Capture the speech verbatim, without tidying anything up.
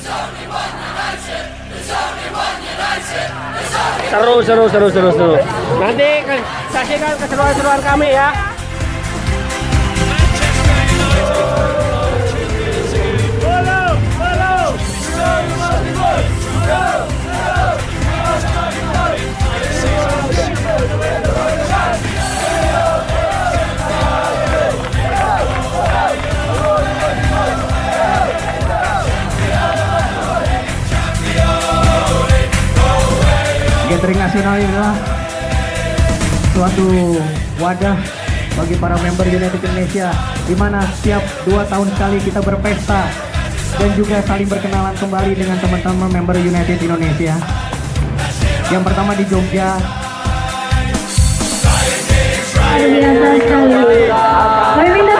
Seru, seru, seru, seru, seru. Nanti saksikan keseruan-seruan kami ya. Gathering nasional adalah suatu wadah bagi para member United Indonesia, di mana setiap dua tahun sekali kita berpesta dan juga saling berkenalan kembali dengan teman-teman member United Indonesia. Yang pertama di Jogja. Luar biasa sekali. Kami minta